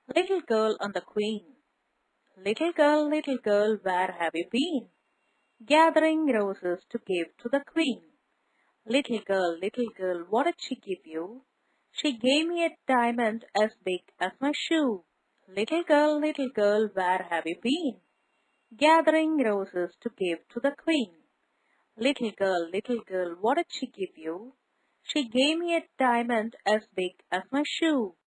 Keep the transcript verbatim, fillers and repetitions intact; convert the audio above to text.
Little Girl and the Queen. Little girl, little girl, where have you been? Gathering roses to give to the Queen. Little girl, little girl, what did she give you? She gave me a diamond as big as my shoe. Little girl, little girl, where have you been? Gathering roses to give to the Queen. Little girl, little girl, what did she give you? She gave me a diamond as big as my shoe.